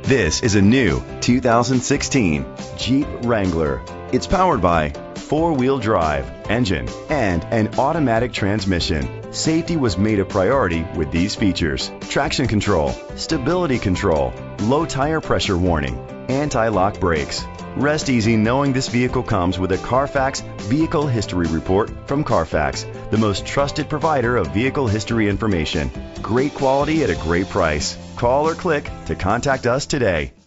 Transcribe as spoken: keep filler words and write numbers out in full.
This is a new two thousand sixteen Jeep Wrangler. It's powered by four-wheel drive engine and an automatic transmission. Safety was made a priority with these features: traction control, stability control, low tire pressure warning, anti-lock brakes. Rest easy knowing this vehicle comes with a Carfax Vehicle History Report from Carfax, the most trusted provider of vehicle history information. Great quality at a great price. Call or click to contact us today.